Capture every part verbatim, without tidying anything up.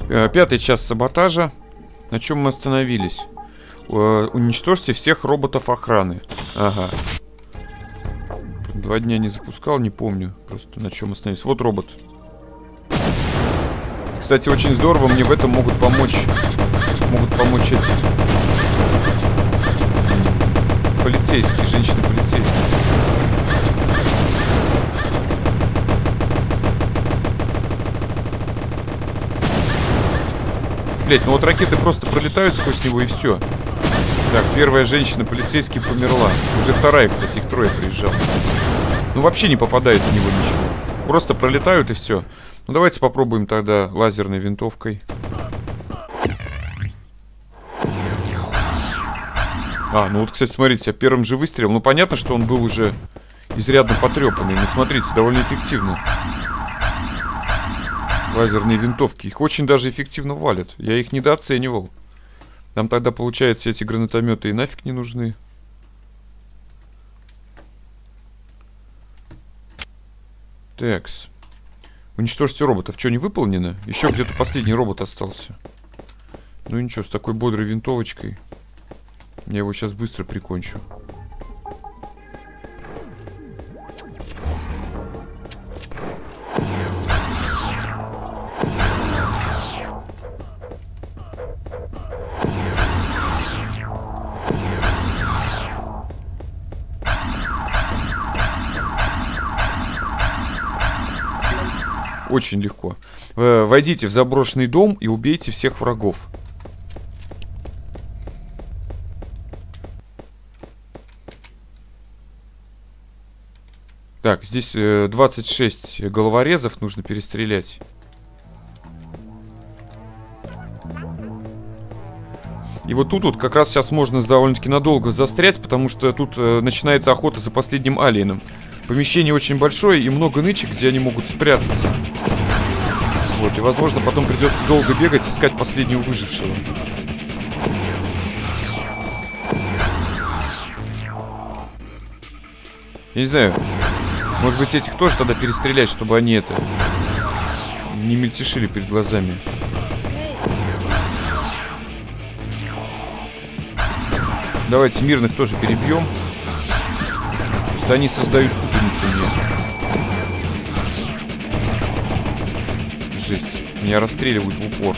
Пятый час саботажа. На чем мы остановились? Уничтожьте всех роботов охраны. Ага. Два дня не запускал, не помню. Просто на чем остановились. Вот робот. Кстати, очень здорово, мне в этом могут помочь. Могут помочь эти полицейские, женщины-полицейские. Блять, ну вот ракеты просто пролетают сквозь него и все. Так, первая женщина-полицейский померла. Уже вторая, кстати, их трое приезжала. Ну вообще не попадает в него ничего. Просто пролетают и все. Ну давайте попробуем тогда лазерной винтовкой. А, ну вот, кстати, смотрите, я первым же выстрелом. Ну понятно, что он был уже изрядно потрепанный. Но смотрите, довольно эффективно. Лазерные винтовки. Их очень даже эффективно валят. Я их недооценивал. Нам тогда, получается, эти гранатометы и нафиг не нужны. Такс. Уничтожьте роботов. Что, не выполнено? Еще где-то последний робот остался. Ну ничего, с такой бодрой винтовочкой я его сейчас быстро прикончу. Очень легко. Войдите в заброшенный дом и убейте всех врагов. Так, здесь двадцать шесть головорезов нужно перестрелять. И вот тут вот как раз сейчас можно довольно-таки надолго застрять, потому что тут э, начинается охота за последним алиеном. Помещение очень большое и много нычек, где они могут спрятаться. Вот, и возможно потом придется долго бегать, искать последнего выжившего. Я не знаю, может быть этих тоже тогда перестрелять, чтобы они это не мельтешили перед глазами. Давайте мирных тоже перебьем. Просто они создают путаницу мне. Жесть. Меня расстреливают в упор.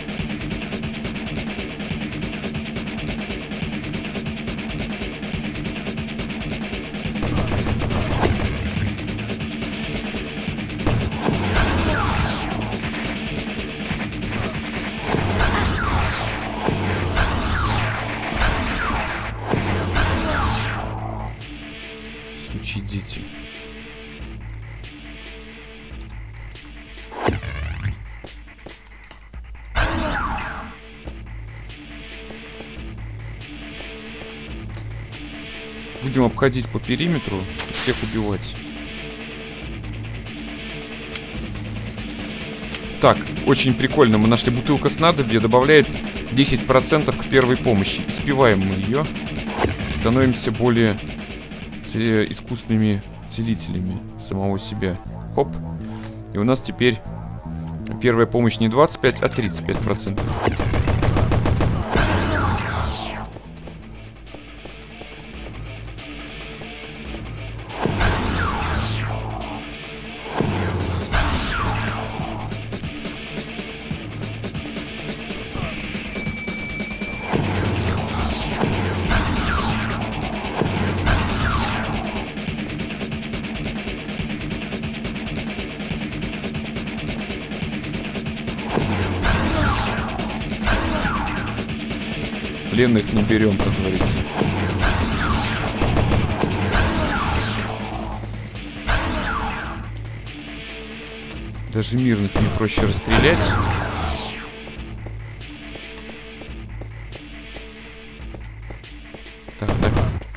Дети. Будем обходить по периметру, всех убивать. Так, очень прикольно. Мы нашли бутылку снадобья, добавляет десять процентов к первой помощи. Испиваем мы ее. Становимся более искусственными целителями самого себя. Хоп. И у нас теперь первая помощь не двадцать пять, а тридцать пять процентов. Пленных не берем, как говорится. Даже мирных не проще расстрелять. Так, да.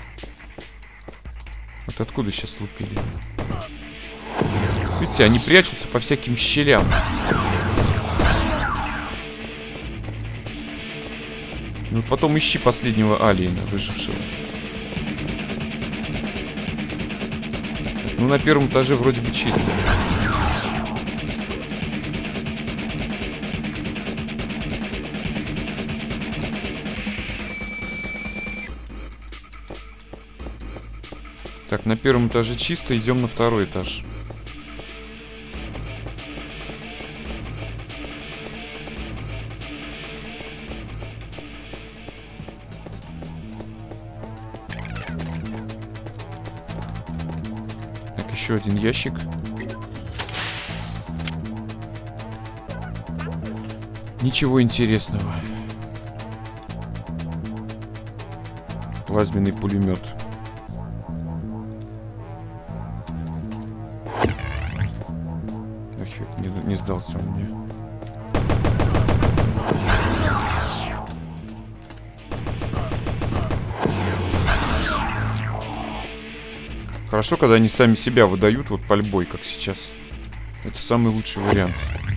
Вот откуда сейчас лупили? Видите, они прячутся по всяким щелям. Ну, потом ищи последнего алиена, выжившего. Ну, на первом этаже вроде бы чисто. Так, на первом этаже чисто, идем на второй этаж. Так, еще один ящик. Ничего интересного. Плазменный пулемет. Нафиг, не, не сдался он мне. Хорошо, когда они сами себя выдают вот пальбой, как сейчас. Это самый лучший вариант.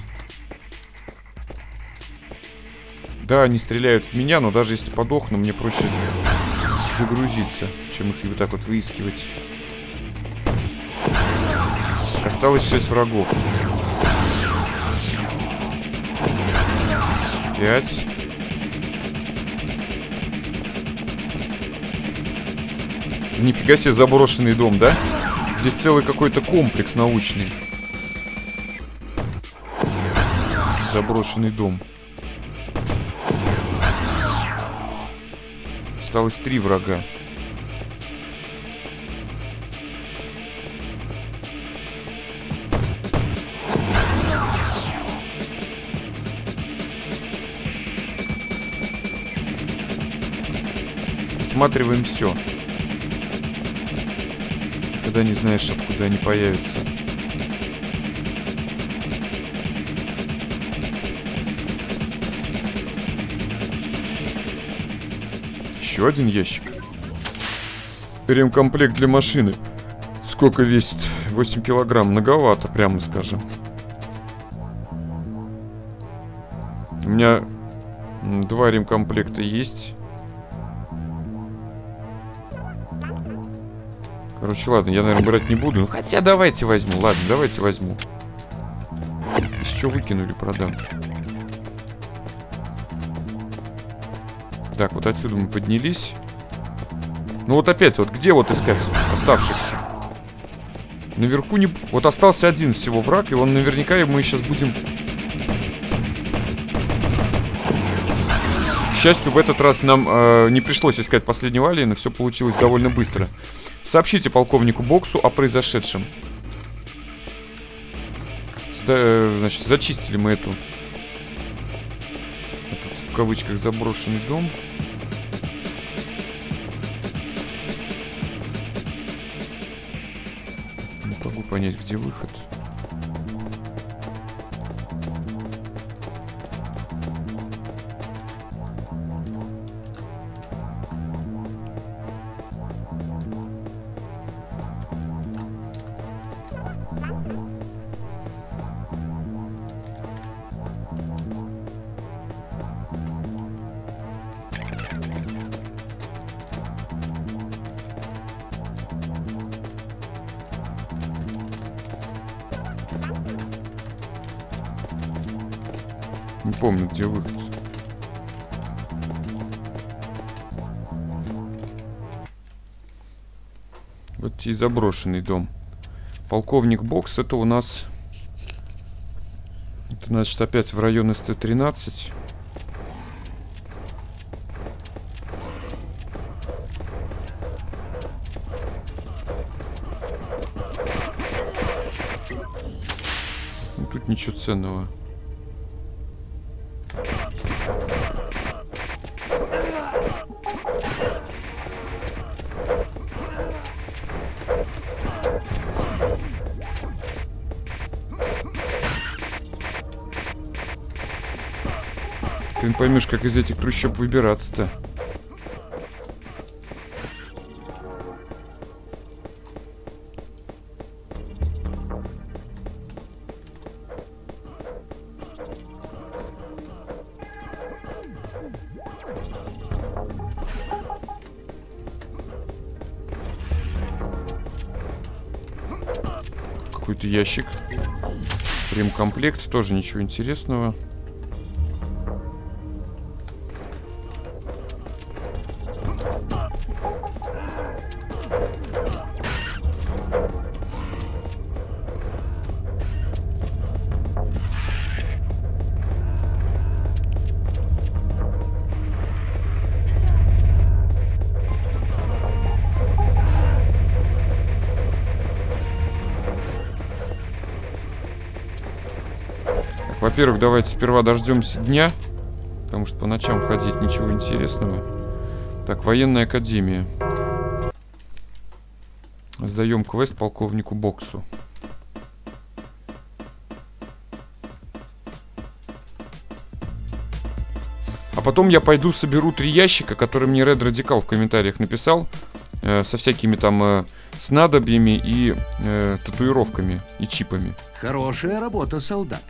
Да, они стреляют в меня, но даже если подохну, мне проще загрузиться, чем их вот так вот выискивать. Так, осталось шесть врагов. Пять. Нифига себе заброшенный дом, да? Здесь целый какой-то комплекс научный. Заброшенный дом. Осталось три врага. Осматриваем все. Когда не знаешь, откуда они появятся. Еще один ящик. Ремкомплект для машины. Сколько весит? восемь килограмм. Многовато, прямо скажем. У меня два ремкомплекта есть. Короче, ладно, я, наверное, брать не буду. Ну, хотя давайте возьму. Ладно, давайте возьму. Если что, выкинули, продам. Так, вот отсюда мы поднялись. Ну вот опять, вот где вот искать оставшихся? Наверху не... Вот остался один всего враг, и он наверняка, и мы сейчас будем... К счастью, в этот раз нам э, не пришлось искать последнего алиена, все получилось довольно быстро. Сообщите полковнику Боксу о произошедшем. Сда... Значит, зачистили мы эту... Этот, в кавычках, заброшенный дом. Не могу понять, где выход. Не помню, где выход. Вот и заброшенный дом. Полковник Бокс, это у нас... Это, значит, опять в район эс тэ тринадцать. Тут ничего ценного. Ты не поймешь, как из этих трущоб выбираться-то. Какой-то ящик. Ремкомплект, тоже ничего интересного. Так, во-первых, давайте сперва дождемся дня. Потому что по ночам ходить ничего интересного. Так, военная академия. Сдаем квест полковнику Боксу. А потом я пойду соберу три ящика, которые мне Red Radical в комментариях написал. Э, со всякими там э, снадобьями и э, татуировками и чипами. Хорошая работа, солдат.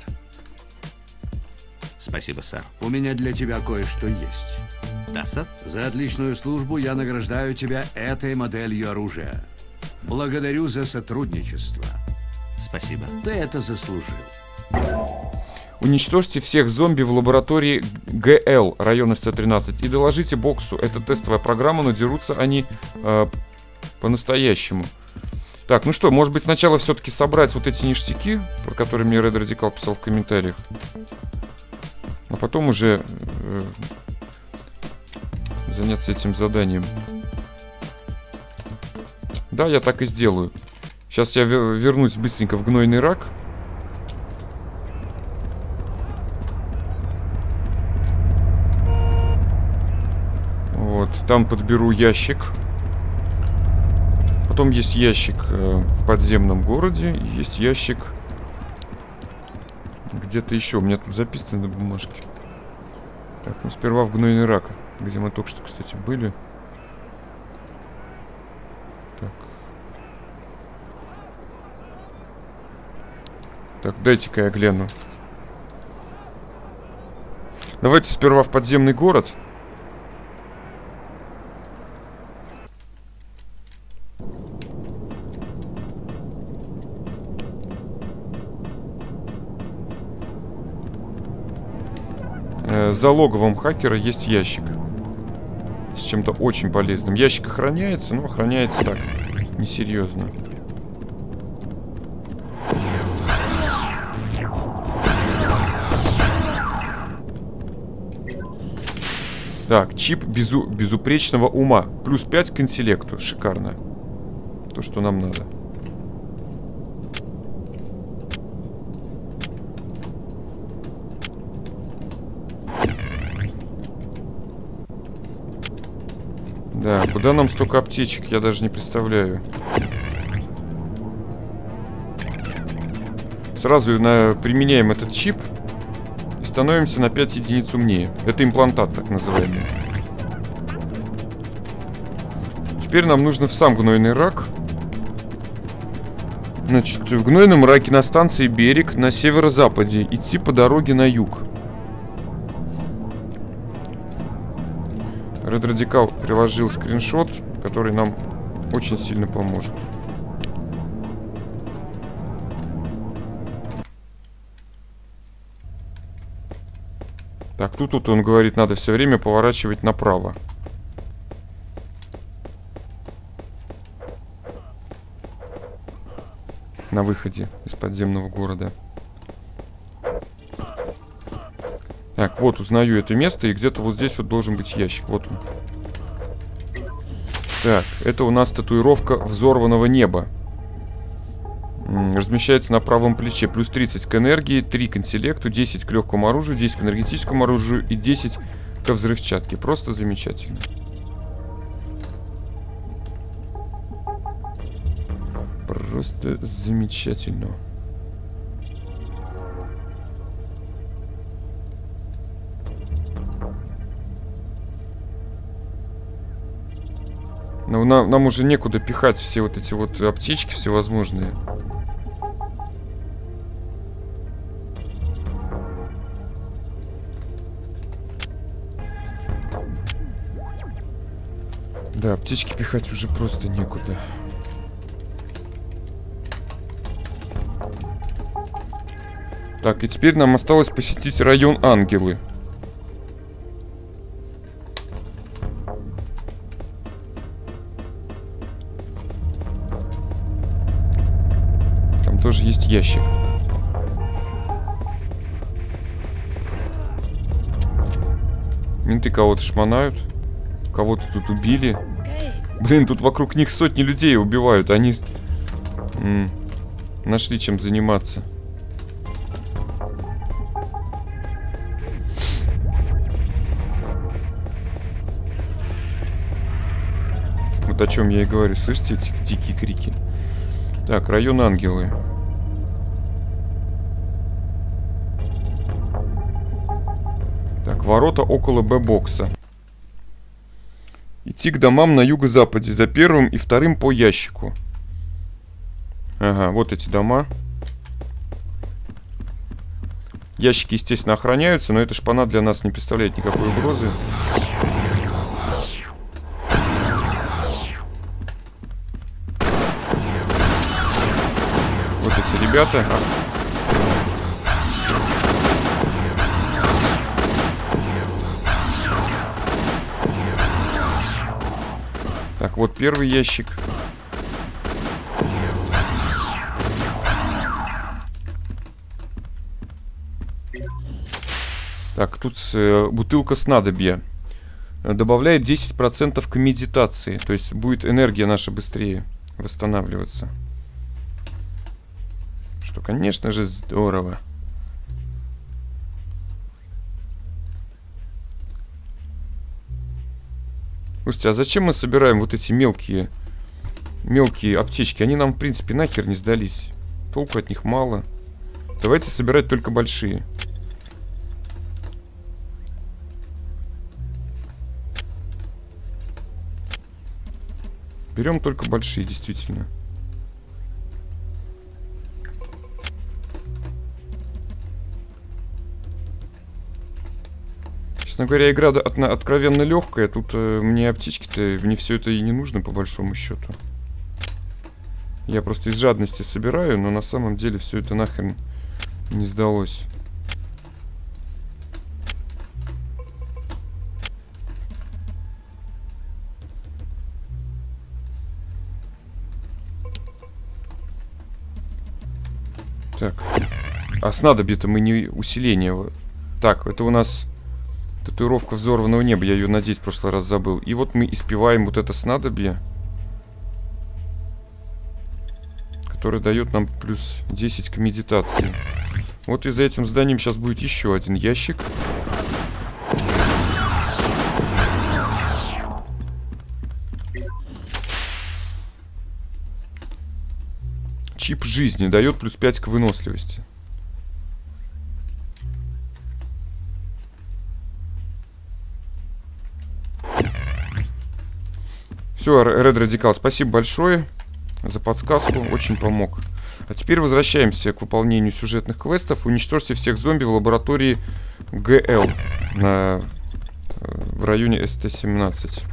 Спасибо, сэр. У меня для тебя кое-что есть. Да, сэр? За отличную службу я награждаю тебя этой моделью оружия. Благодарю за сотрудничество. Спасибо. Ты это заслужил. Уничтожьте всех зомби в лаборатории ГЛ района сто тринадцать и доложите Боксу. Это тестовая программа, но дерутся они э, по-настоящему. Так, ну что, может быть сначала все-таки собрать вот эти ништяки, про которые мне Red Radical писал в комментариях. А потом уже э, заняться этим заданием. Да, я так и сделаю. Сейчас я вернусь быстренько в гнойный рак. Вот, там подберу ящик. Потом есть ящик э, в подземном городе. И есть ящик где-то еще. У меня тут записано на бумажке. Так, ну сперва в гнойный рак, где мы только что, кстати, были. Так. Так, дайте-ка я гляну. Давайте сперва в подземный город. За логовом хакера есть ящик с чем-то очень полезным. Ящик охраняется, но охраняется так, несерьезно. Так, чип безу безупречного ума. Плюс пять к интеллекту. Шикарно. То, что нам надо. Да, куда нам столько аптечек, я даже не представляю. Сразу на, применяем этот чип и становимся на пять единиц умнее. Это имплантат, так называемый. Теперь нам нужно в сам гнойный рак. Значит, в гнойном раке на станции Берег на северо-западе идти по дороге на юг. Red Radical приложил скриншот, который нам очень сильно поможет. Так, тут, тут он говорит, надо все время поворачивать направо. На выходе из подземного города. Так, вот, узнаю это место, и где-то вот здесь вот должен быть ящик. Вот он. Так, это у нас татуировка взорванного неба. М-м, размещается на правом плече. Плюс тридцать к энергии, три к интеллекту, десять к легкому оружию, десять к энергетическому оружию и десять ко взрывчатке. Просто замечательно. Просто замечательно. Но нам, нам уже некуда пихать все вот эти вот аптечки всевозможные. Да, аптечки пихать уже просто некуда. Так, и теперь нам осталось посетить район Ангелы. Там тоже есть ящик. Менты кого-то шмонают. Кого-то тут убили. Блин, тут вокруг них сотни людей убивают. Они м-м, нашли чем заниматься. Вот о чем я и говорю. Слышите эти дикие крики? Так, район Ангелы. Так, ворота около Б-бокса. Идти к домам на юго-западе. За первым и вторым по ящику. Ага, вот эти дома. Ящики, естественно, охраняются, но эта шпана для нас не представляет никакой угрозы. Вот эти ребята. Так, вот первый ящик. Так, тут э, бутылка снадобья. Добавляет десять процентов к медитации. То есть будет энергия наша быстрее восстанавливаться. Что, конечно же, здорово. Слушайте, а зачем мы собираем вот эти мелкие мелкие аптечки? Они нам, в принципе, нахер не сдались. Толку от них мало. Давайте собирать только большие. Берем только большие, действительно. Честно говоря, игра от, откровенно легкая. Тут э, мне аптечки-то, мне все это и не нужно, по большому счету. Я просто из жадности собираю, но на самом деле все это нахрен не сдалось. Так. А снадобье-то мы не усиление. Так, это у нас татуировка взорванного неба. Я ее надеть в прошлый раз забыл. И вот мы испеваем вот это снадобье, которое дает нам плюс десять к медитации. Вот и за этим зданием сейчас будет еще один ящик. Чип жизни дает плюс пять к выносливости. Все, Red Radical, спасибо большое за подсказку, очень помог. А теперь возвращаемся к выполнению сюжетных квестов. Уничтожьте всех зомби в лаборатории ГЛ на, в районе эс тэ семнадцать.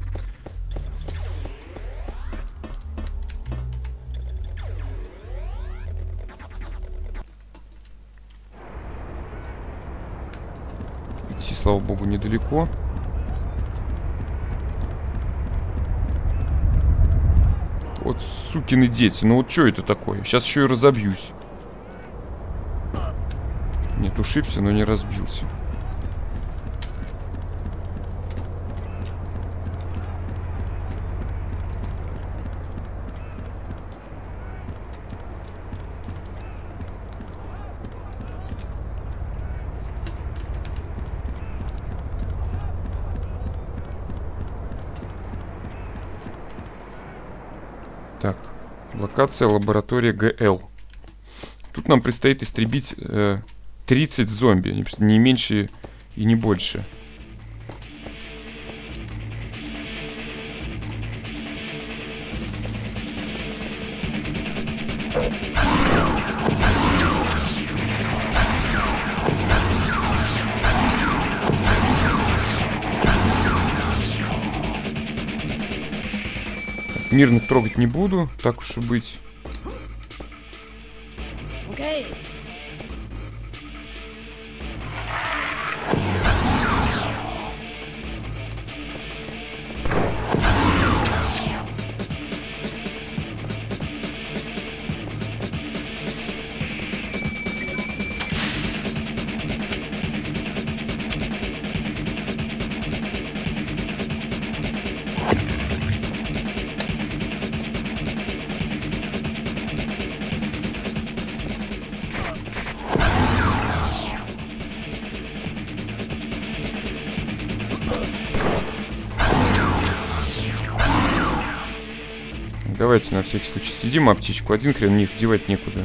Идти, слава богу, недалеко. Вот сукины дети, ну вот что это такое? Сейчас еще и разобьюсь. Нет, ушибся, но не разбился. Так, локация лаборатория ГЛ. Тут нам предстоит истребить э, тридцать зомби, не меньше и не больше. Мирных трогать не буду, так уж и быть. Okay. давайте на всякий случай сидим аптечку. Один хрен, них девать некуда.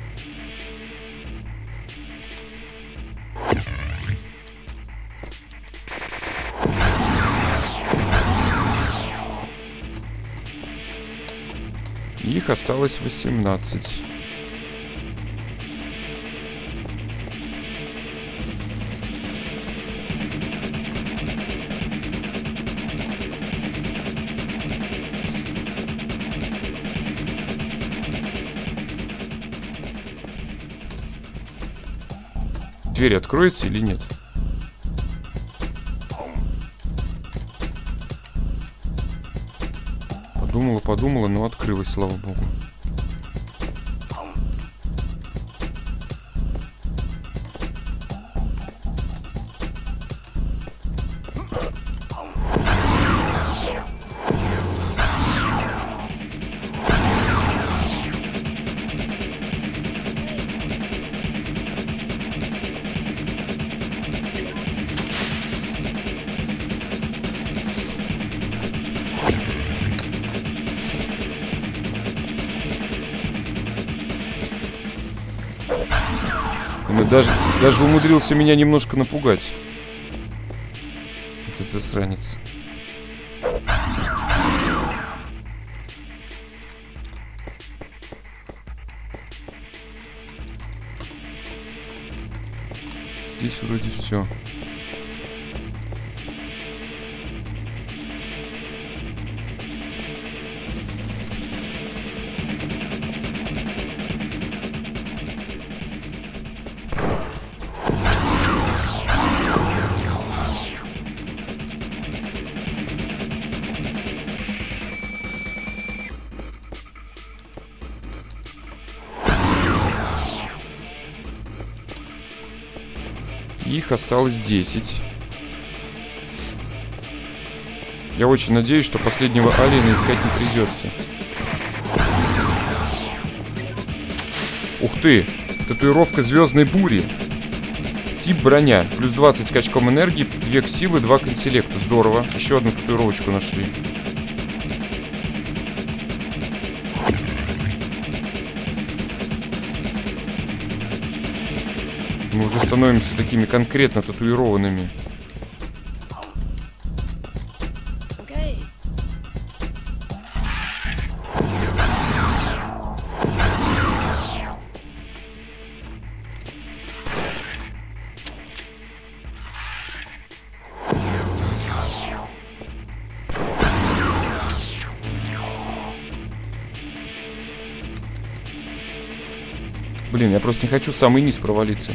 Их осталось восемнадцать. Дверь откроется или нет? Подумала, подумала, но открылась, слава богу. Даже, даже умудрился меня немножко напугать. Этот засранец. Здесь вроде все. Их осталось десять. Я очень надеюсь, что последнего алиена искать не придется. Ух ты! Татуировка звездной бури. Тип броня. Плюс двадцать скачком энергии, две к силы, два к интеллекту. Здорово. Еще одну татуировочку нашли. Мы уже становимся такими конкретно татуированными. Okay. Блин, я просто не хочу в самый низ провалиться.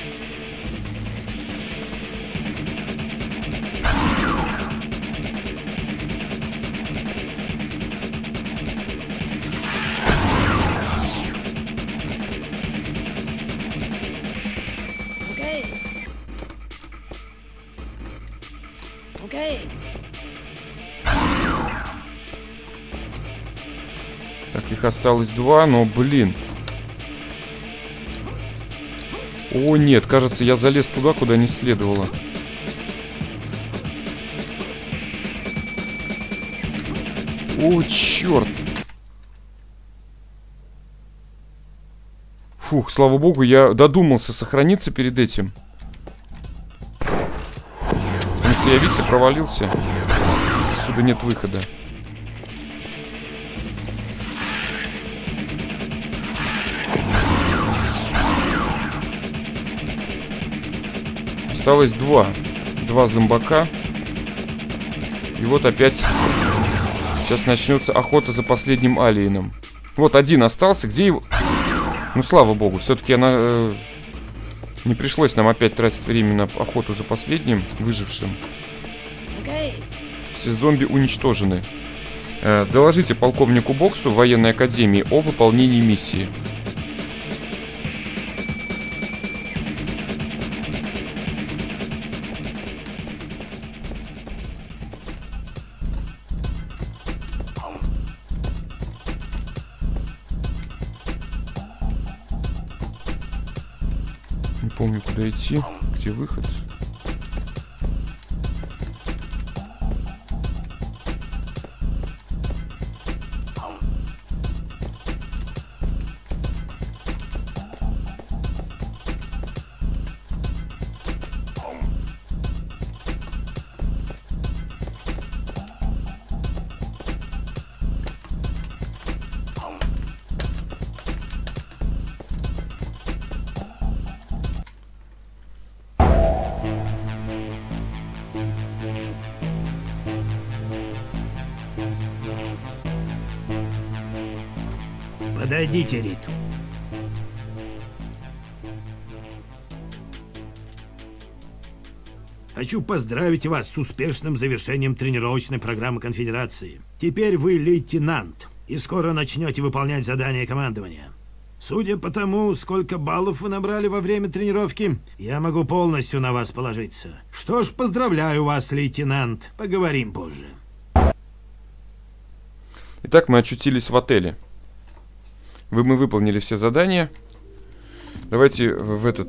Okay. Okay. Так, их осталось два, но, блин. О, нет, кажется, я залез туда, куда не следовало. О, черт. Фух, слава богу, я додумался сохраниться перед этим. Потому что я, видите, провалился. Откуда нет выхода. Осталось два. Два зомбака. И вот опять сейчас начнется охота за последним алиеном. Вот один остался. Где его? Ну, слава богу. Все-таки она... Э, не пришлось нам опять тратить время на охоту за последним выжившим. Okay. Все зомби уничтожены. Э, доложите полковнику Боксу в военной академии о выполнении миссии. Не помню, куда идти, где выход. Дойдите Риту. Хочу поздравить вас с успешным завершением тренировочной программы Конфедерации. Теперь вы лейтенант, и скоро начнете выполнять задания командования. Судя по тому, сколько баллов вы набрали во время тренировки, я могу полностью на вас положиться. Что ж, поздравляю вас, лейтенант. Поговорим позже. Итак, мы очутились в отеле. Вы, мы выполнили все задания. Давайте в этот...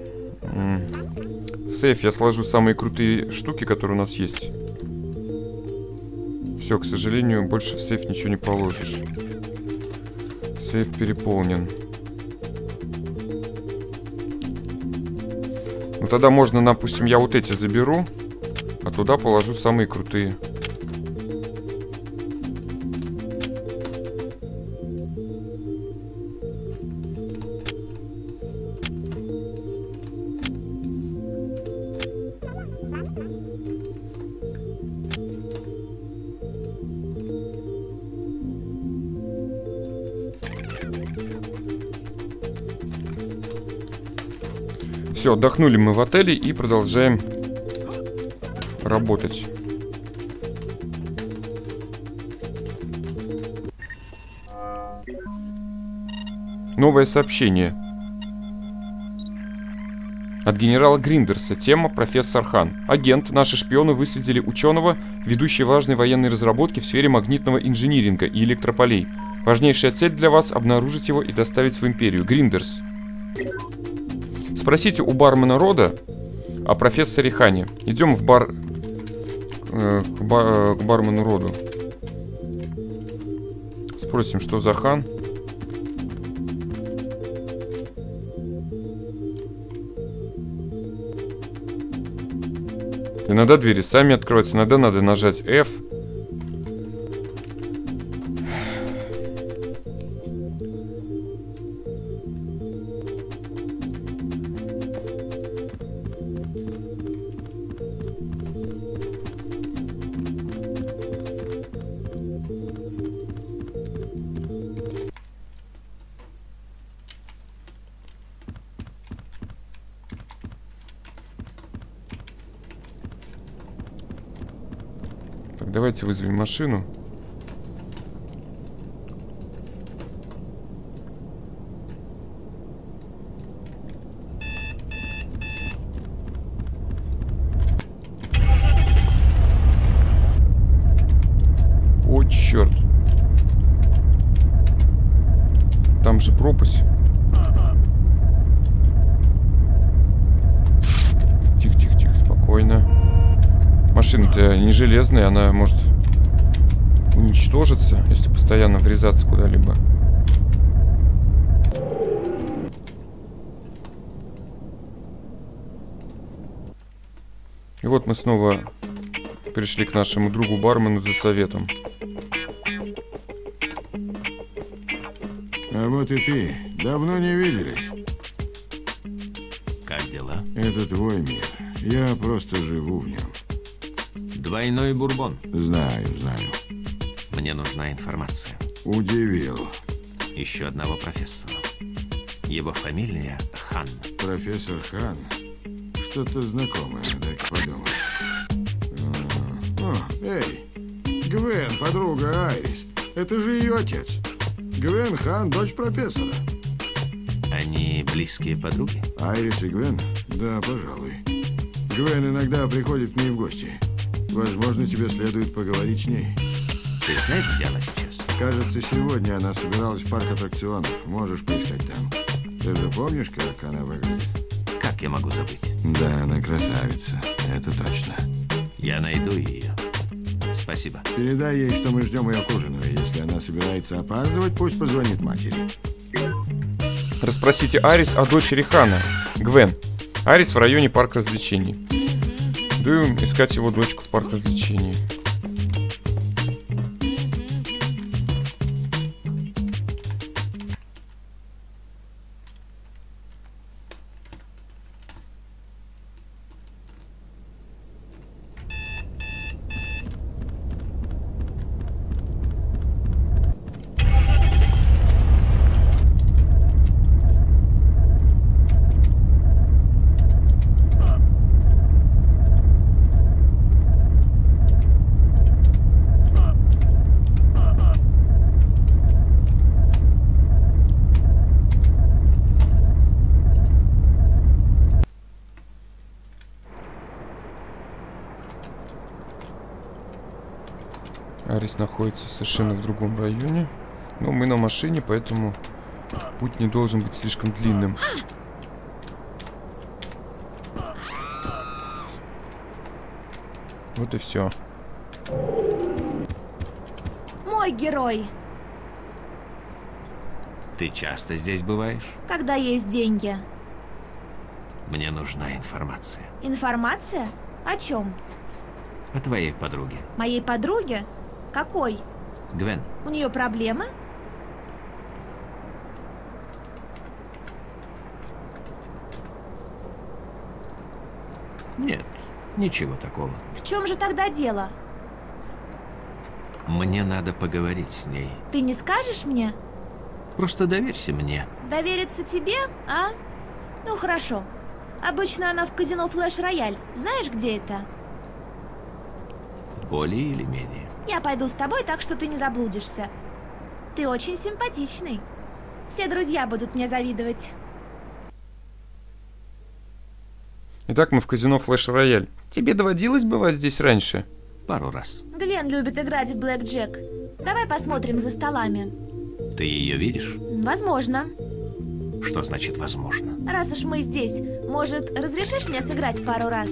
В сейф я сложу самые крутые штуки, которые у нас есть. Все, к сожалению, больше в сейф ничего не положишь. Сейф переполнен. Ну тогда можно, допустим, я вот эти заберу, а туда положу самые крутые. Все, отдохнули мы в отеле и продолжаем работать. Новое сообщение. От генерала Гриндерса. Тема: профессор Хан. Агент, наши шпионы выследили ученого, ведущий важные военные разработки в сфере магнитного инжиниринга и электрополей. Важнейшая цель для вас — обнаружить его и доставить в империю. Гриндерс. Спросите у бармена Рода о профессоре Хане. Идем в бар... Э, к, ба, к бармену Роду. Спросим, что за Хан. Иногда двери сами открываются, иногда надо нажать F. Давайте вызовем машину. О, черт. Там же пропасть. Тихо-тихо-тихо, спокойно. Машина-то не железная, она может уничтожиться, если постоянно врезаться куда-либо. И вот мы снова пришли к нашему другу бармену за советом. А вот и ты. Давно не виделись. Как дела? Это твой мир. Я просто живу в нем. Двойной бурбон. Знаю, знаю. Мне нужна информация. Удивил. Еще одного профессора. Его фамилия Хан. Профессор Хан. Что-то знакомое, дай-ка подумать. А, о, эй, Гвен, подруга Айрис. Это же ее отец. Гвен Хан, дочь профессора. Они близкие подруги? Айрис и Гвен? Да, пожалуй. Гвен иногда приходит к ней в гости. Возможно, тебе следует поговорить с ней. Ты знаешь, где она сейчас? Кажется, сегодня она собиралась в парк аттракционов. Можешь поискать там. Ты же помнишь, как она выглядит? Как я могу забыть? Да, она красавица. Это точно. Я найду ее. Спасибо. Передай ей, что мы ждем ее к ужину. И если она собирается опаздывать, пусть позвонит матери. Расспросите Арис о дочери Хана, Гвен. Арис в районе парка развлечений. Дуем искать его дочку в парк развлечений. Айрис находится совершенно в другом районе. Но мы на машине, поэтому путь не должен быть слишком длинным. Вот и все. Мой герой. Ты часто здесь бываешь? Когда есть деньги. Мне нужна информация. Информация? О чем? О твоей подруге. Моей подруге? Какой? Гвен. У нее проблемы? Нет, ничего такого. В чем же тогда дело? Мне надо поговорить с ней. Ты не скажешь мне? Просто доверься мне. Довериться тебе, а? Ну хорошо. Обычно она в казино Флэш Рояль. Знаешь, где это? Более или менее. Я пойду с тобой, так что ты не заблудишься. Ты очень симпатичный. Все друзья будут мне завидовать. Итак, мы в казино Флэш Рояль. Тебе доводилось бывать здесь раньше? Пару раз. Гвен любит играть в блэкджек. Давай посмотрим за столами. Ты ее видишь? Возможно. Что значит возможно? Раз уж мы здесь, может, разрешишь мне сыграть пару раз?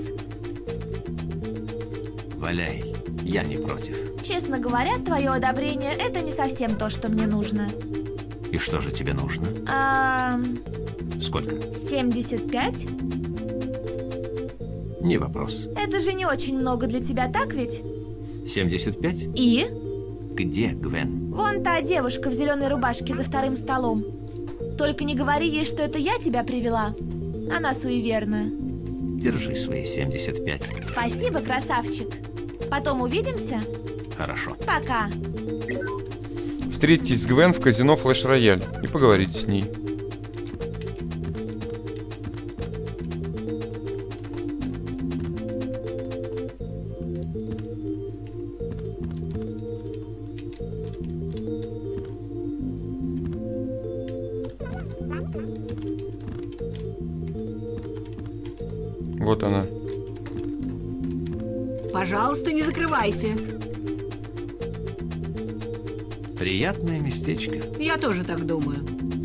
Валяй, я не против. Честно говоря, твое одобрение — это не совсем то, что мне нужно. И что же тебе нужно? А... Сколько? семьдесят пять? Не вопрос. Это же не очень много для тебя, так ведь? семьдесят пять? И? Где Гвен? Вон та девушка в зеленой рубашке за вторым столом. Только не говори ей, что это я тебя привела. Она суеверна. Держи свои семьдесят пять. Спасибо, красавчик. Потом увидимся? Хорошо. Пока. Встретитесь с Гвен в казино Флэш Рояль и поговорите с ней. Вот она. Пожалуйста, не закрывайте. Приятное местечко. Я тоже так думаю.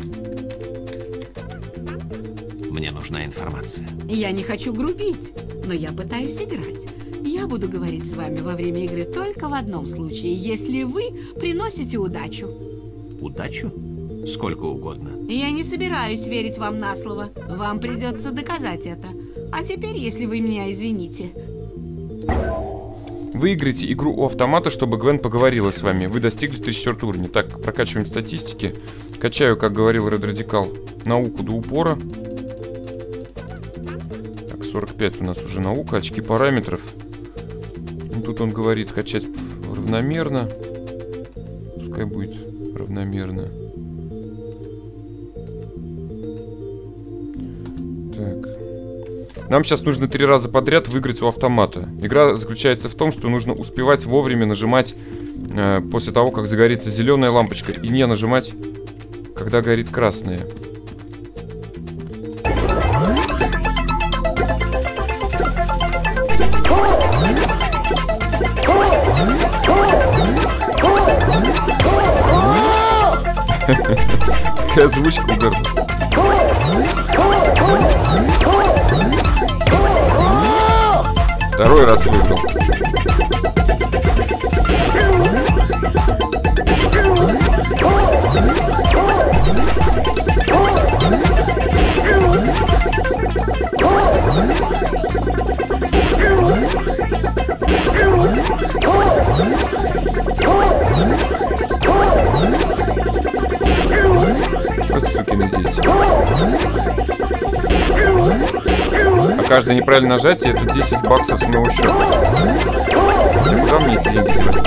Мне нужна информация. Я не хочу грубить, но я пытаюсь играть. Я буду говорить с вами во время игры только в одном случае, если вы приносите удачу. Удачу? Сколько угодно. Я не собираюсь верить вам на слово. Вам придется доказать это. А теперь, если вы меня извините. Выиграйте игру у автомата, чтобы Гвен поговорила с вами. Вы достигли тридцать четвёртого уровня. Так, прокачиваем статистики. Качаю, как говорил Ред Радикал, науку до упора. Так, сорок пять у нас уже наука. Очки параметров. Ну, тут он говорит качать равномерно. Пускай будет равномерно. Так. Нам сейчас нужно три раза подряд выиграть у автомата. Игра заключается в том, что нужно успевать вовремя нажимать э, после того, как загорится зеленая лампочка, и не нажимать, когда горит красная. Какая озвучка угарная. Второй раз выиграл. Вот сукины дети. А каждое неправильное нажатие — это десять баксов с моего счета. Хотя куда мне эти деньги девать?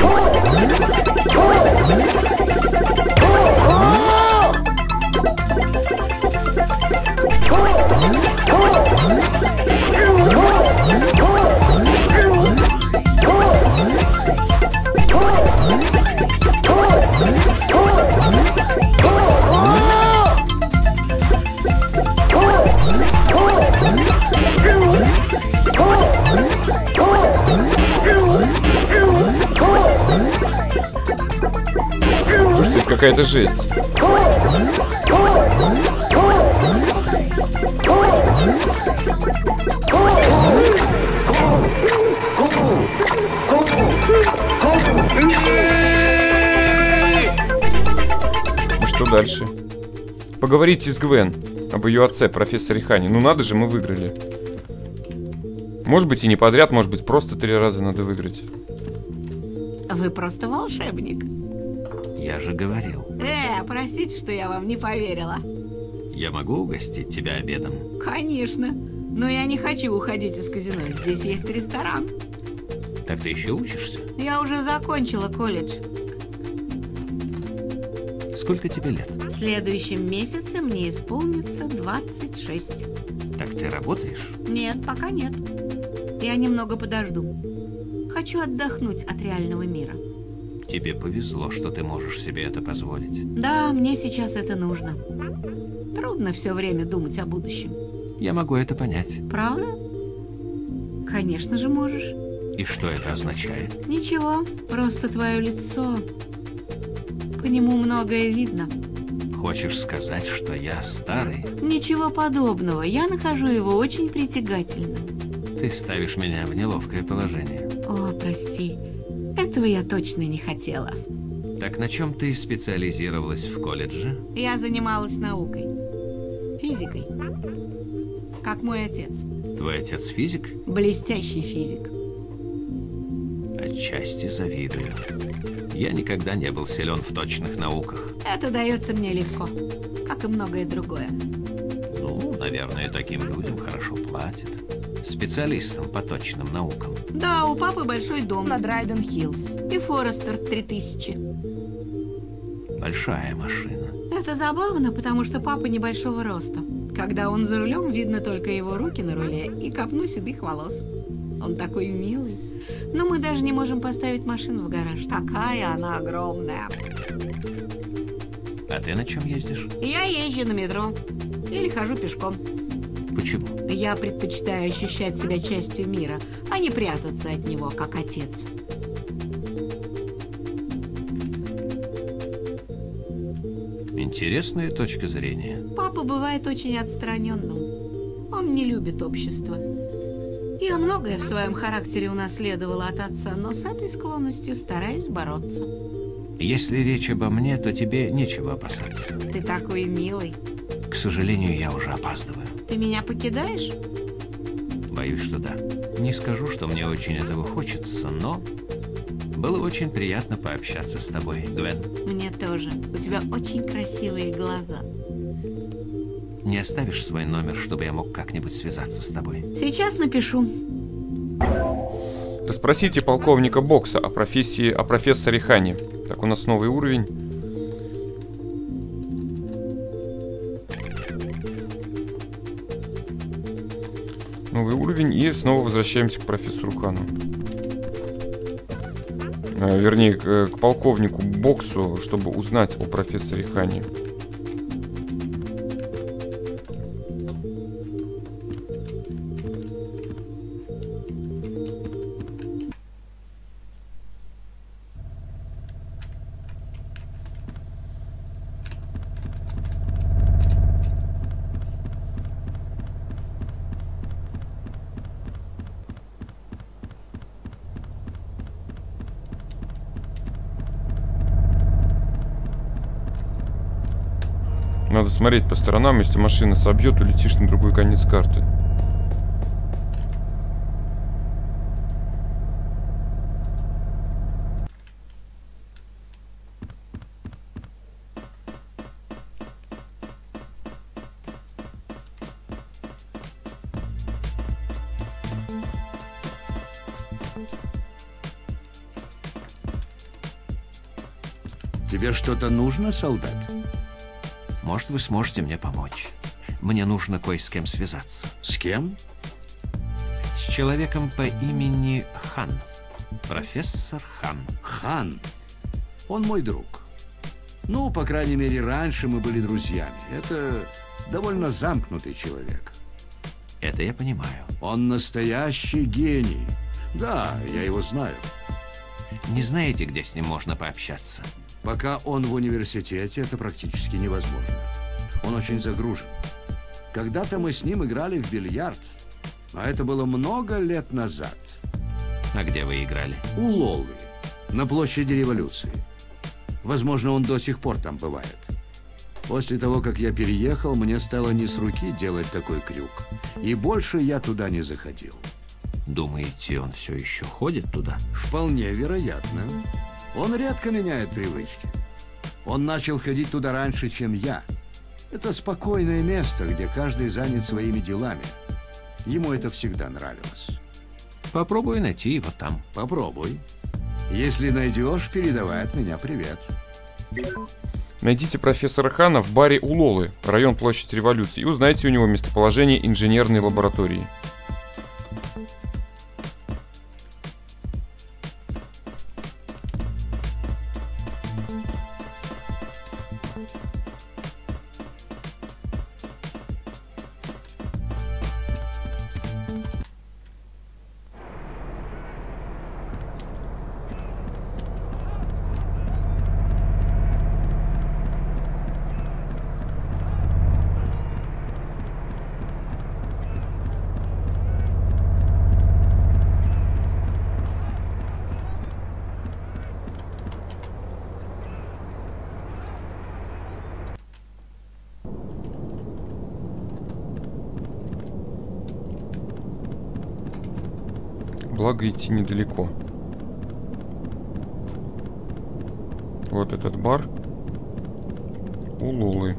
какая-то жесть. И что дальше? Поговорите с Гвен об ее отце, профессоре Хане. Ну надо же, мы выиграли. Может быть и не подряд, может быть просто три раза надо выиграть. Вы просто волшебник. Я же говорил. Э, простите, что я вам не поверила. Я могу угостить тебя обедом? Конечно. Но я не хочу уходить из казино. Здесь есть ресторан. Так ты еще учишься? Я уже закончила колледж. Сколько тебе лет? В следующем месяце мне исполнится двадцать шесть. Так ты работаешь? Нет, пока нет. Я немного подожду. Хочу отдохнуть от реального мира. Тебе повезло, что ты можешь себе это позволить. Да, мне сейчас это нужно. Трудно все время думать о будущем. Я могу это понять. Правда? Конечно же можешь. И что это означает? Ничего, просто твое лицо. По нему многое видно. Хочешь сказать, что я старый? Ничего подобного. Я нахожу его очень притягательным. Ты ставишь меня в неловкое положение. О, прости. Этого я точно не хотела. Так на чем ты специализировалась в колледже? Я занималась наукой. Физикой. Как мой отец. Твой отец физик? Блестящий физик. Отчасти завидую. Я никогда не был силен в точных науках. Это дается мне легко, как и многое другое. Ну, наверное, таким людям хорошо платят. Специалистам по точным наукам. Да, у папы большой дом на Драйден-Хиллз. И Форестер три тысячи. Большая машина. Это забавно, потому что папа небольшого роста. Когда он за рулем, видно только его руки на руле и копну седых волос. Он такой милый. Но мы даже не можем поставить машину в гараж. Такая она огромная. А ты на чем ездишь? Я езжу на метро. Или хожу пешком. Почему? Я предпочитаю ощущать себя частью мира, а не прятаться от него, как отец. Интересная точка зрения. Папа бывает очень отстраненным. Он не любит общество. Я многое в своем характере унаследовала от отца, но с этой склонностью стараюсь бороться. Если речь обо мне, то тебе нечего опасаться. Ты такой милый. К сожалению, я уже опаздываю. Ты меня покидаешь? Боюсь, что да. Не скажу, что мне очень этого хочется, но было очень приятно пообщаться с тобой, Гвен. Мне тоже. У тебя очень красивые глаза. Не оставишь свой номер, чтобы я мог как-нибудь связаться с тобой? Сейчас напишу. Расспросите полковника Бокса о профессии, о профессоре Хане. Так, у нас новый уровень. Новый уровень, и снова возвращаемся к профессору Хану. А, вернее, к, к полковнику Боксу, чтобы узнать о профессоре Хане. Надо смотреть по сторонам, если машина собьет, улетишь на другой конец карты. Тебе что-то нужно, солдат? Может, вы сможете мне помочь? Мне нужно кое с кем связаться. С кем? С человеком по имени Хан. Профессор Хан. Хан? Он мой друг. Ну, по крайней мере, раньше мы были друзьями. Это довольно замкнутый человек. Это я понимаю. Он настоящий гений. Да, я его знаю. Не знаете, где с ним можно пообщаться? Пока он в университете, это практически невозможно. Он очень загружен. Когда-то мы с ним играли в бильярд, но это было много лет назад. А где вы играли? У Лолы, на площади Революции. Возможно, он до сих пор там бывает. После того, как я переехал, мне стало не с руки делать такой крюк. И больше я туда не заходил. Думаете, он все еще ходит туда? Вполне вероятно. Он редко меняет привычки. Он начал ходить туда раньше, чем я. Это спокойное место, где каждый занят своими делами. Ему это всегда нравилось. Попробуй найти его там. Попробуй. Если найдешь, передавай от меня привет. Найдите профессора Хана в баре у Лолы, район Площадь Революции, и узнайте у него местоположение инженерной лаборатории. Благо идти недалеко. Вот этот бар у Лолы.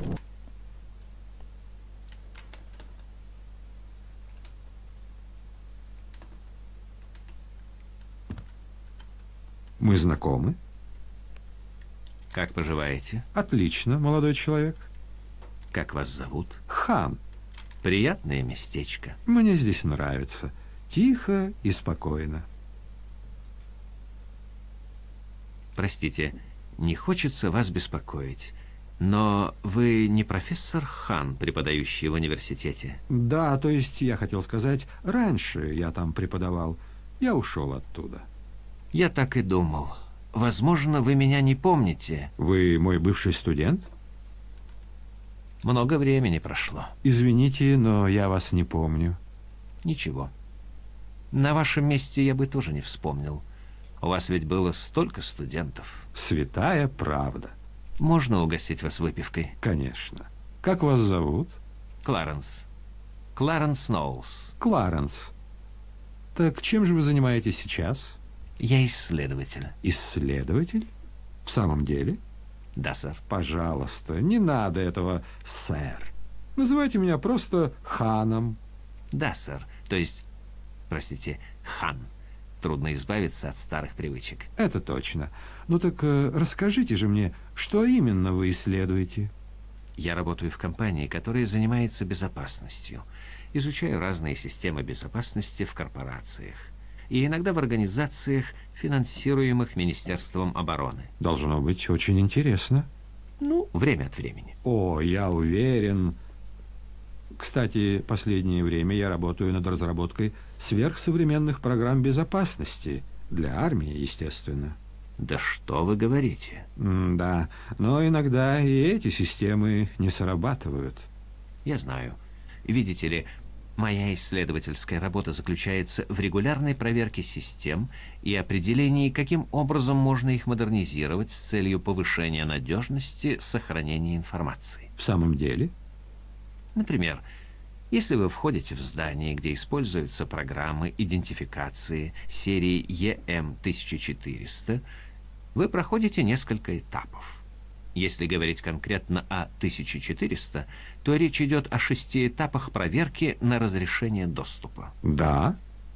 Мы знакомы? Как поживаете? Отлично, молодой человек. Как вас зовут? Хан. Приятное местечко. Мне здесь нравится. Тихо и спокойно. Простите, не хочется вас беспокоить, но вы не профессор Хан, преподающий в университете? Да, то есть я хотел сказать, раньше я там преподавал. Я ушел оттуда. Я так и думал. Возможно, вы меня не помните. Вы мой бывший студент? Много времени прошло. Извините, но я вас не помню. Ничего. На вашем месте я бы тоже не вспомнил. У вас ведь было столько студентов. Святая правда. Можно угостить вас выпивкой? Конечно. Как вас зовут? Кларенс. Кларенс Ноулс. Кларенс. Так чем же вы занимаетесь сейчас? Я исследователь. Исследователь? В самом деле? Да, сэр. Пожалуйста, не надо этого, сэр. Называйте меня просто Ханом. Да, сэр. То есть, простите, Хан. Трудно избавиться от старых привычек. Это точно. Ну так э, расскажите же мне, что именно вы исследуете? Я работаю в компании, которая занимается безопасностью. Изучаю разные системы безопасности в корпорациях. И иногда в организациях, финансируемых Министерством обороны. Должно быть очень интересно. Ну, время от времени. О, я уверен. Кстати, последнее время я работаю над разработкой сверхсовременных программ безопасности. Для армии, естественно. Да что вы говорите? М да, но иногда и эти системы не срабатывают. Я знаю. Видите ли, моя исследовательская работа заключается в регулярной проверке систем и определении, каким образом можно их модернизировать с целью повышения надежности сохранения информации. В самом деле? Например, если вы входите в здание, где используются программы идентификации серии и эм тысяча четыреста, вы проходите несколько этапов. Если говорить конкретно о тысяча четыреста, то речь идет о шести этапах проверки на разрешение доступа. Да.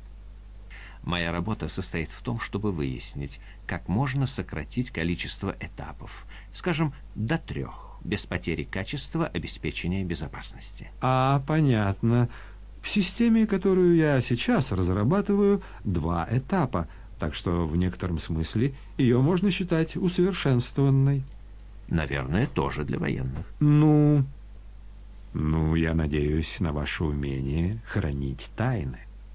Моя работа состоит в том, чтобы выяснить, как можно сократить количество этапов, скажем, до трех, без потери качества обеспечения безопасности. А, понятно. В системе, которую я сейчас разрабатываю, два этапа, так что в некотором смысле ее можно считать усовершенствованной. Наверное, тоже для военных. Ну, ну, я надеюсь на ваше умение хранить тайны.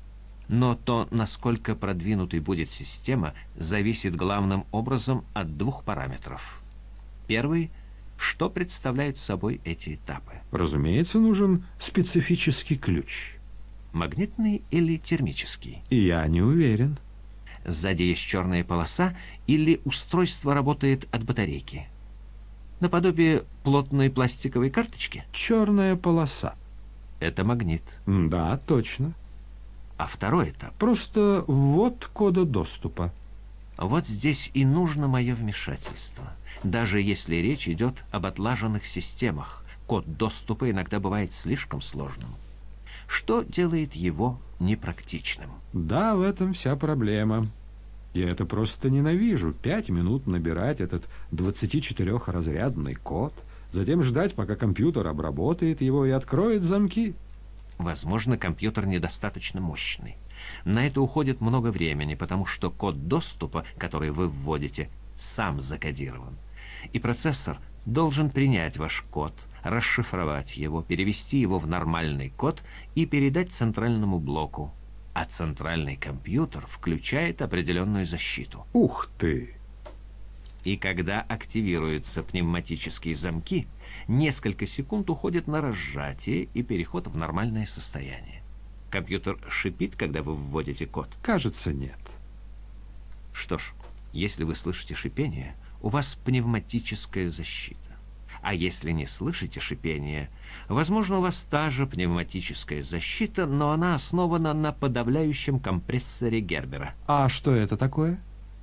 Но то, насколько продвинутой будет система, зависит главным образом от двух параметров. Первый – что представляют собой эти этапы? Разумеется, нужен специфический ключ. Магнитный или термический? Я не уверен. Сзади есть черная полоса или устройство работает от батарейки? Наподобие плотной пластиковой карточки? Черная полоса. Это магнит. Да, точно. А второй этап? Просто ввод кода доступа. Вот здесь и нужно мое вмешательство. Даже если речь идет об отлаженных системах, код доступа иногда бывает слишком сложным. Что делает его непрактичным? Да, в этом вся проблема. Я это просто ненавижу. Пять минут набирать этот двадцатичетырехразрядный код, затем ждать, пока компьютер обработает его и откроет замки. Возможно, компьютер недостаточно мощный. На это уходит много времени, потому что код доступа, который вы вводите, сам закодирован. И процессор должен принять ваш код, расшифровать его, перевести его в нормальный код и передать центральному блоку. А центральный компьютер включает определенную защиту. Ух ты! И когда активируются пневматические замки, несколько секунд уходит на разжатие и переход в нормальное состояние. Компьютер шипит, когда вы вводите код? Кажется, нет. Что ж, если вы слышите шипение, у вас пневматическая защита. А если не слышите шипения, возможно, у вас та же пневматическая защита, но она основана на подавляющем компрессоре Гербера. А что это такое?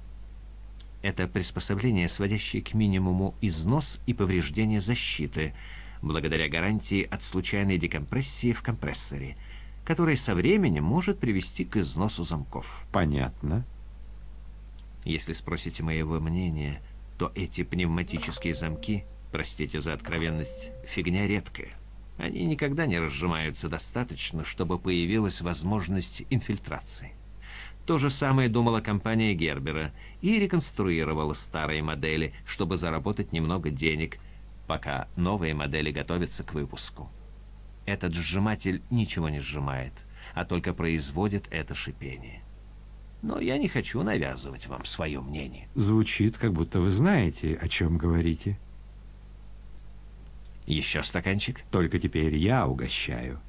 Это приспособление, сводящее к минимуму износ и повреждение защиты, благодаря гарантии от случайной декомпрессии в компрессоре, который со временем может привести к износу замков. Понятно. Если спросите моего мнения, то эти пневматические замки, простите за откровенность, фигня редкая. Они никогда не разжимаются достаточно, чтобы появилась возможность инфильтрации. То же самое думала компания Гербера и реконструировала старые модели, чтобы заработать немного денег, пока новые модели готовятся к выпуску. Этот сжиматель ничего не сжимает, а только производит это шипение. Но я не хочу навязывать вам свое мнение. Звучит, как будто вы знаете, о чем говорите. Еще стаканчик? Только теперь я угощаю.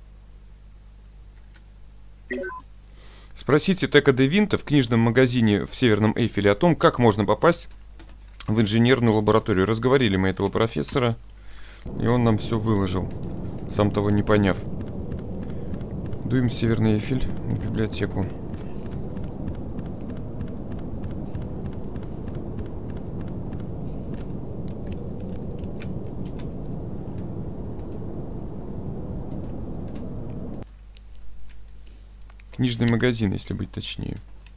Спросите Тека де Винта в книжном магазине в Северном Эйфеле о том, как можно попасть в инженерную лабораторию. Разговорили мы этого профессора, и он нам все выложил, сам того не поняв. Дуем в Северный Эйфель, в библиотеку. Книжный магазин, если быть точнее.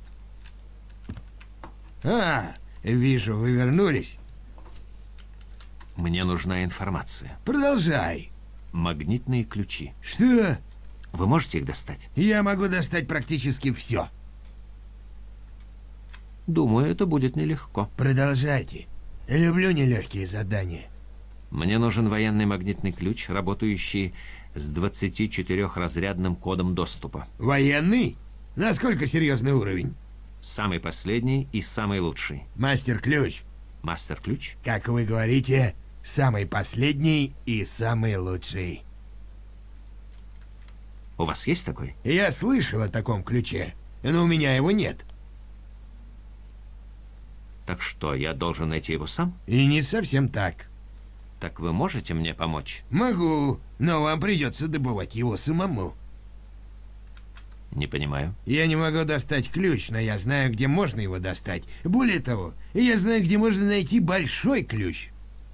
А, вижу, вы вернулись. Мне нужна информация. Продолжай. Магнитные ключи. Что? Вы можете их достать? Я могу достать практически все. Думаю, это будет нелегко. Продолжайте. Люблю нелегкие задания. Мне нужен военный магнитный ключ, работающий с двадцатичетырехразрядным кодом доступа. Военный? Насколько серьезный уровень? Самый последний и самый лучший. Мастер-ключ. Мастер-ключ? Как вы говорите, самый последний и самый лучший. У вас есть такой? Я слышал о таком ключе, но у меня его нет. Так что, я должен найти его сам? И не совсем так. Так вы можете мне помочь? Могу, но вам придется добывать его самому. Не понимаю. Я не могу достать ключ, но я знаю, где можно его достать. Более того, я знаю, где можно найти большой ключ.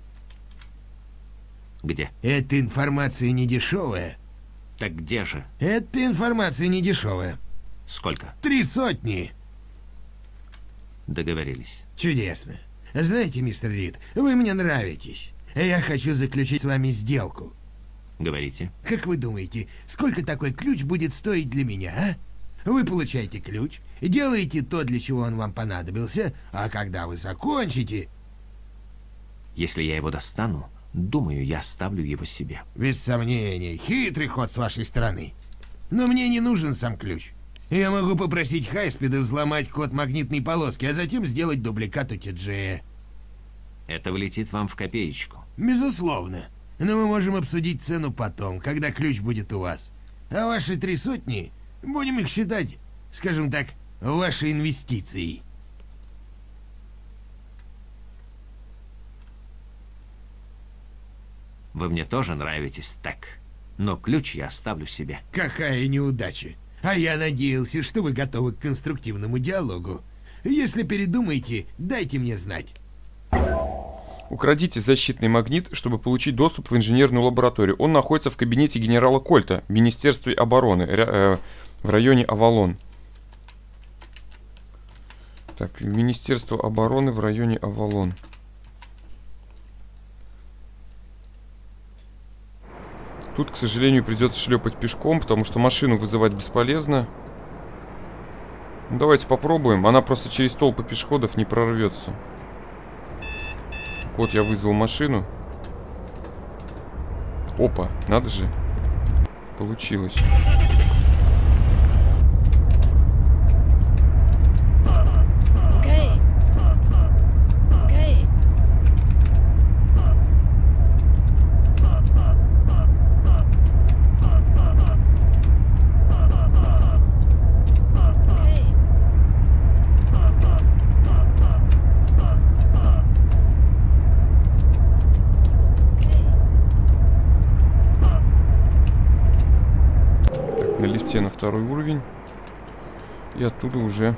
Где? Эта информация не дешевая. Так где же? Эта информация не дешевая. Сколько? Три сотни. Договорились. Чудесно. Знаете, мистер Рид, вы мне нравитесь. Я хочу заключить с вами сделку. Говорите. Как вы думаете, сколько такой ключ будет стоить для меня, а? Вы получаете ключ, делаете то, для чего он вам понадобился, а когда вы закончите... Если я его достану, думаю, я оставлю его себе. Без сомнения, хитрый ход с вашей стороны. Но мне не нужен сам ключ. Я могу попросить Хайспида взломать код магнитной полоски, а затем сделать дубликат у Ти-Джея. Это влетит вам в копеечку. Безусловно. Но мы можем обсудить цену потом, когда ключ будет у вас. А ваши три сотни, будем их считать, скажем так, вашей инвестицией. Вы мне тоже нравитесь, так. Но ключ я оставлю себе. Какая неудача. А я надеялся, что вы готовы к конструктивному диалогу. Если передумаете, дайте мне знать. Украдите защитный магнит, чтобы получить доступ в инженерную лабораторию. Он находится в кабинете генерала Кольта в Министерстве обороны э, в районе Авалон. Так, Министерство обороны в районе Авалон. Тут, к сожалению, придется шлепать пешком, потому что машину вызывать бесполезно. Ну, давайте попробуем. Она просто через толпы пешеходов не прорвется. Вот я вызвал машину. Опа, надо же. Получилось. Okay. Okay. На лифте на второй уровень. И оттуда уже...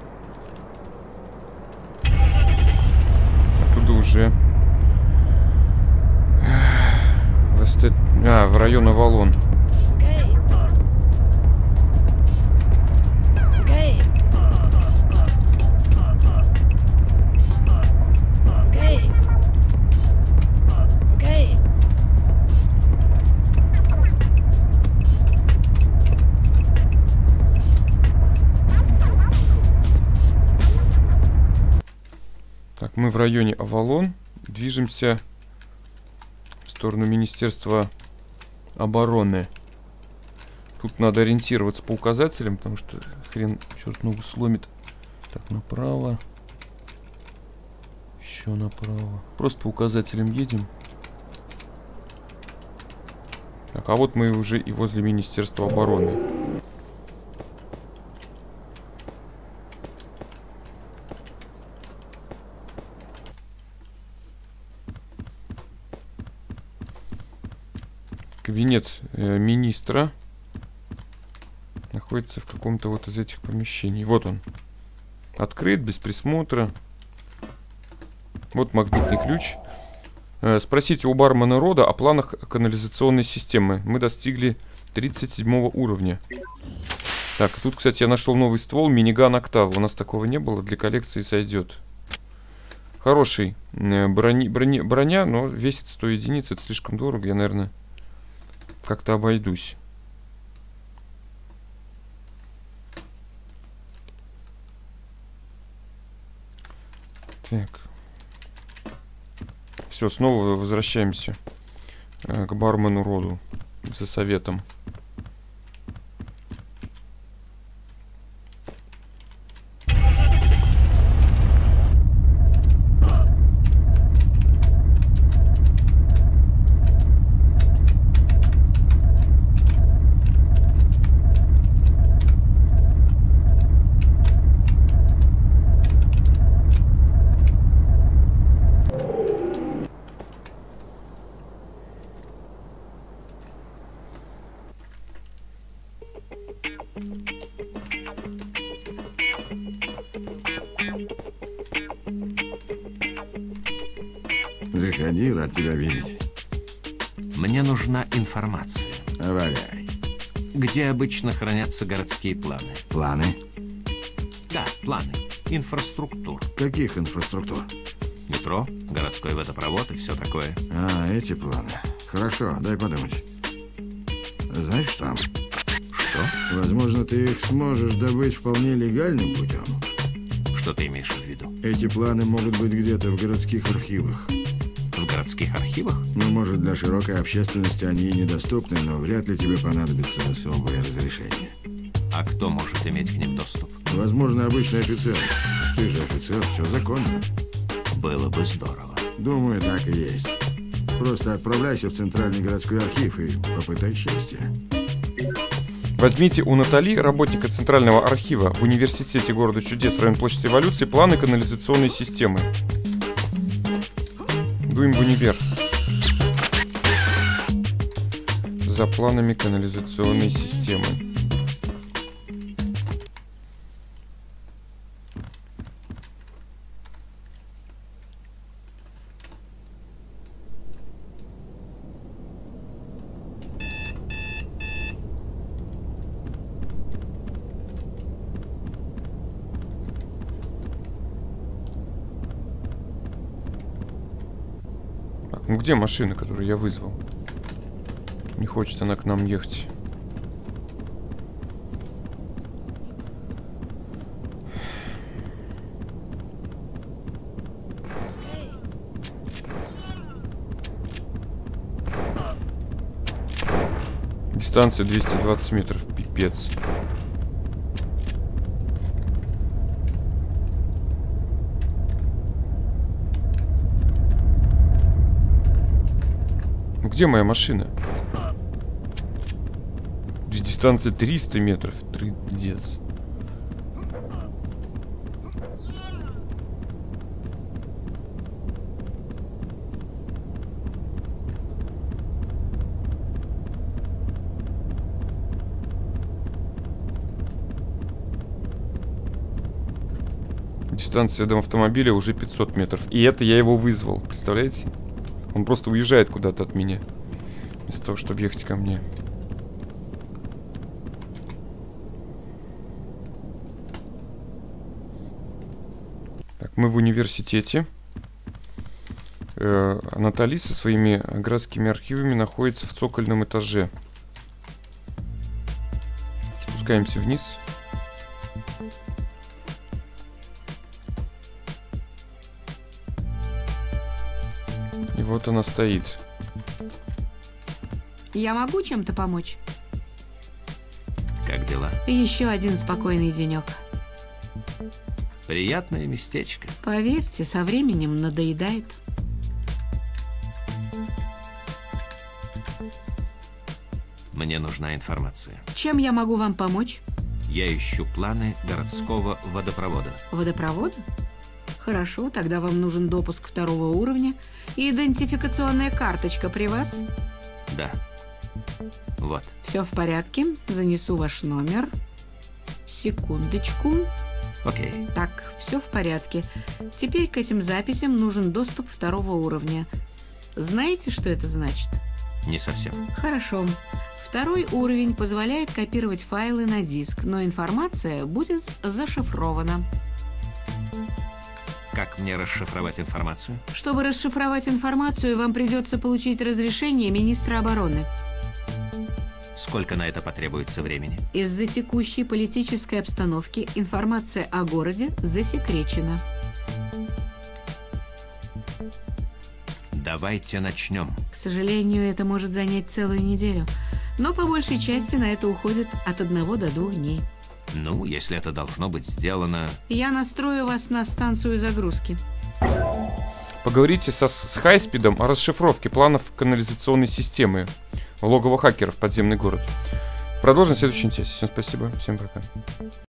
Оттуда уже... В эстет... А, в район Авалон. Okay. Okay. Okay. Okay. Так, мы в районе Авалон. Движемся в сторону Министерства обороны. Тут надо ориентироваться по указателям, потому что хрен черт ногу сломит. Так, направо. Еще направо. Просто по указателям едем. Так, а вот мы уже и возле Министерства обороны. Кабинет э, министра находится в каком-то вот из этих помещений. Вот он. Открыт, без присмотра. Вот магнитный ключ. Э, спросите у бармена Рода о планах канализационной системы. Мы достигли тридцать седьмого уровня. Так, тут, кстати, я нашел новый ствол. Миниган Октава. У нас такого не было. Для коллекции сойдет. Хороший э, брони, брони, броня, но весит сто единиц. Это слишком дорого. Я, наверное... как-то обойдусь. Так. Все, снова возвращаемся э, к бармену Роду за советом. Заходи, рад тебя видеть. Мне нужна информация. Валяй. Где обычно хранятся городские планы? Планы? Да, планы. Инфраструктур. Каких инфраструктур? Метро, городской водопровод и все такое. А, эти планы. Хорошо, дай подумать. Знаешь, что там? Что? Возможно, ты их сможешь добыть вполне легальным путем. Что ты имеешь в виду? Эти планы могут быть где-то в городских архивах. В городских архивах? Ну, может, для широкой общественности они и недоступны, но вряд ли тебе понадобится особое разрешение. А кто может иметь к ним доступ? Возможно, обычный офицер. Ты же офицер, все законно. Было бы здорово. Думаю, так и есть. Просто отправляйся в Центральный городской архив и попытай счастья. Возьмите у Натали, работника Центрального архива в университете города чудес, район площадь Революции, планы канализационной системы. Дуем в универ. За планами канализационной системы. Ну где машина, которую я вызвал? Не хочет она к нам ехать. Дистанция двести двадцать метров, пипец. Где моя машина? Дистанция триста метров. Трындец. Дистанция до автомобиля уже пятьсот метров. И это я его вызвал. Представляете? Он просто уезжает куда-то от меня. Вместо того, чтобы ехать ко мне. Так, мы в университете. Э, Натали со своими городскими архивами находится в цокольном этаже. Спускаемся вниз. И вот она стоит. Я могу чем-то помочь? Как дела? Еще один спокойный денек. Приятное местечко. Поверьте, со временем надоедает. Мне нужна информация. Чем я могу вам помочь? Я ищу планы городского водопровода. Водопровода? Хорошо, тогда вам нужен допуск второго уровня и идентификационная карточка при вас? Да. Вот. Все в порядке. Занесу ваш номер. Секундочку. Окей. Так, все в порядке. Теперь к этим записям нужен доступ второго уровня. Знаете, что это значит? Не совсем. Хорошо. Второй уровень позволяет копировать файлы на диск, но информация будет зашифрована. Как мне расшифровать информацию? Чтобы расшифровать информацию, вам придется получить разрешение министра обороны. Сколько на это потребуется времени? Из-за текущей политической обстановки информация о городе засекречена. Давайте начнем. К сожалению, это может занять целую неделю. Но по большей части на это уходит от одного до двух дней. Ну, если это должно быть сделано... Я настрою вас на станцию загрузки. Поговорите со, с Хайспидом о расшифровке планов канализационной системы в логово хакеров «Подземный город». Продолжим в следующей части. Всем спасибо, всем пока.